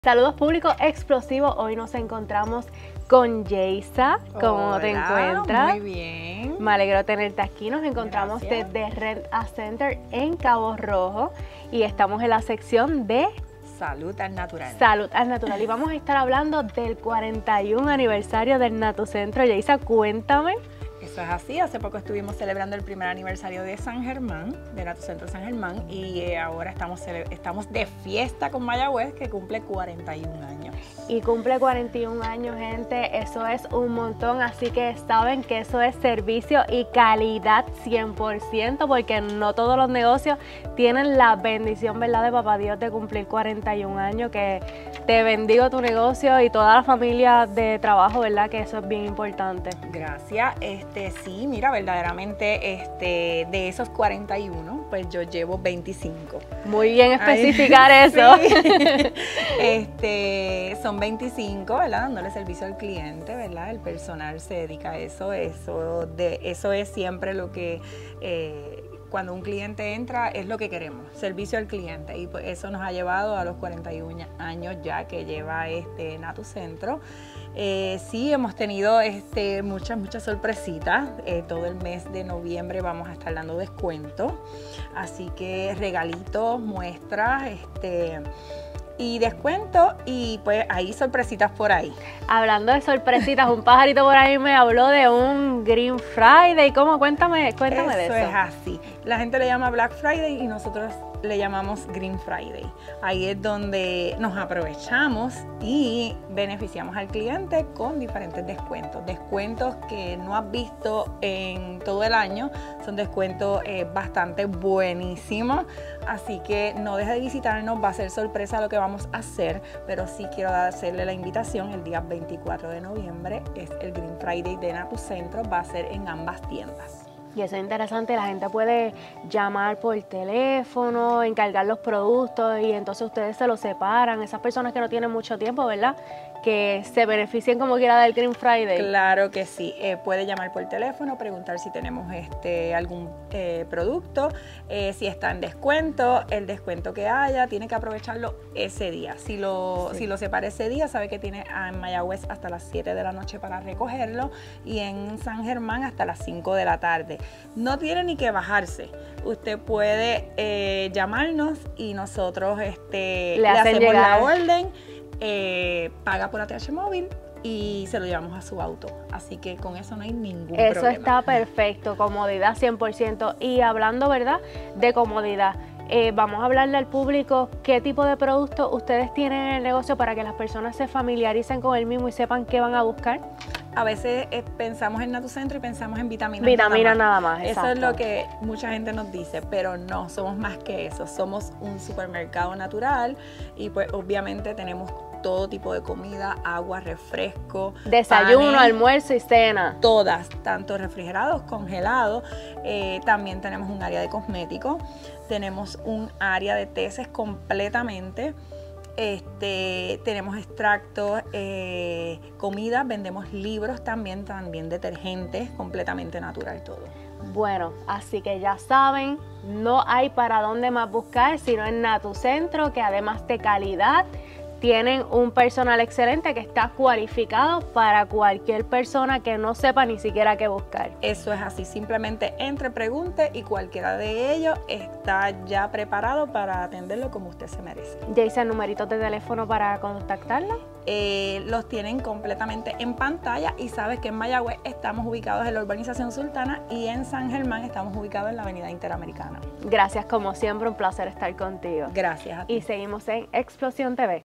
Saludos público explosivo, hoy nos encontramos con Yeisa. ¿Cómo te encuentras? Muy bien. Me alegro tenerte aquí, nos encontramos Gracias. desde Rent a Center en Cabo Rojo y estamos en la sección de Salud al natural. Salud al Natural y vamos a estar hablando del 41 aniversario del Natucentro. Yeisa, cuéntame. Eso es así, hace poco estuvimos celebrando el primer aniversario de San Germán, de Natucentro San Germán, y ahora estamos de fiesta con Mayagüez, que cumple 41 años. Y cumple 41 años, gente, eso es un montón, así que saben que eso es servicio y calidad 100%, porque no todos los negocios tienen la bendición, ¿verdad?, de Papá Dios de cumplir 41 años, que te bendigo tu negocio y toda la familia de trabajo, ¿verdad?, que eso es bien importante. Gracias. Sí, mira, verdaderamente de esos 41, pues yo llevo 25. Muy bien especificar eso. Sí. Son 25, ¿verdad? Dándole servicio al cliente, ¿verdad? El personal se dedica a eso. Eso es siempre lo que cuando un cliente entra es lo que queremos, servicio al cliente, y pues eso nos ha llevado a los 41 años ya que lleva Natucentro. Sí, hemos tenido muchas sorpresitas. Todo el mes de noviembre vamos a estar dando descuentos, así que regalitos, muestras, y descuento, y pues hay sorpresitas por ahí. Hablando de sorpresitas, un pajarito por ahí me habló de un Green Friday. ¿Cómo? Cuéntame de eso. Eso es así. La gente le llama Black Friday y nosotros le llamamos Green Friday. Ahí es donde nos aprovechamos y beneficiamos al cliente con diferentes descuentos. Descuentos que no has visto en todo el año. Son descuentos bastante buenísimos. Así que no deje de visitarnos. Va a ser sorpresa lo que vamos a hacer. Pero sí quiero hacerle la invitación. El día 24 de noviembre es el Green Friday de Natucentro. Va a ser en ambas tiendas. Y eso es interesante, la gente puede llamar por teléfono, encargar los productos y entonces ustedes se los separan. Esas personas que no tienen mucho tiempo, ¿verdad?, que se beneficien como quiera del Green Friday. Claro que sí, puede llamar por teléfono, preguntar si tenemos algún producto, si está en descuento, el descuento que haya, tiene que aprovecharlo ese día. Si lo separa ese día, sabe que tiene en Mayagüez hasta las 7 de la noche para recogerlo y en San Germán hasta las 5 de la tarde. No tiene ni que bajarse. Usted puede llamarnos y nosotros le hacemos la orden, paga por ATH móvil y se lo llevamos a su auto. Así que con eso no hay ningún problema. Eso está perfecto, comodidad 100%. Y hablando, ¿verdad?, de comodidad, vamos a hablarle al público qué tipo de productos ustedes tienen en el negocio para que las personas se familiaricen con el mismo y sepan qué van a buscar. A veces pensamos en Natucentro y pensamos en vitaminas. Vitaminas nada más, eso exacto. es lo que mucha gente nos dice, pero no, somos más que eso. Somos un supermercado natural y pues obviamente tenemos todo tipo de comida, agua, refresco, desayuno, panes, almuerzo y cena. Todas, tanto refrigerados, congelados. También tenemos un área de cosméticos, tenemos un área de teces completamente. Tenemos extractos, comida, vendemos libros también detergentes, completamente natural todo. Bueno, así que ya saben, no hay para dónde más buscar, sino en Natucentro, que además de calidad, tienen un personal excelente que está cualificado para cualquier persona que no sepa ni siquiera qué buscar. Eso es así, simplemente entre, pregunte y cualquiera de ellos está ya preparado para atenderlo como usted se merece. Yeisa, numeritos de teléfono para contactarla. Los tienen completamente en pantalla y sabes que en Mayagüez estamos ubicados en la urbanización Sultana y en San Germán estamos ubicados en la avenida Interamericana. Gracias, como siempre, un placer estar contigo. Gracias a ti. Y seguimos en Explosión TV.